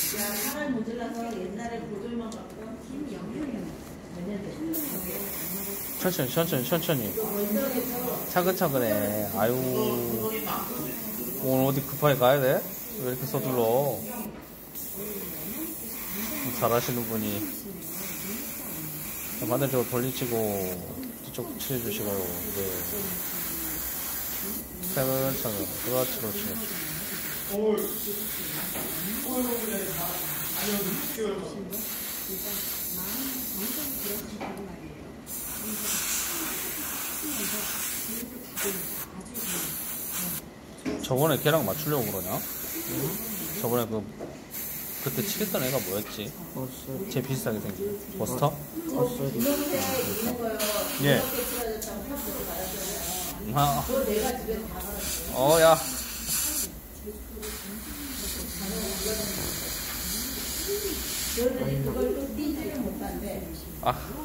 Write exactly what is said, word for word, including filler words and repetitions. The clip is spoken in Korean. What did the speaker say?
사람 모질라서 옛날에 보조만 갖고 힘이 영향이 천천히 천천히 천천히 차근차근해. 아유 오늘 어디 급하게 가야 돼? 왜 이렇게 서둘러? 잘하시는 분이 반대 쪽으로 돌리치고 뒤쪽 칠해주시고요. 네. 차근차근. 그렇지 그렇지 저번에 걔랑 맞추려고 그러냐? 응? 저번에 그 그때 치겠던 애가 뭐였지? 버스. 쟤 비슷하게 생긴 버스터? 버스. 예. 아. 어야. 그걸 또 뛰지를 못한대. 아.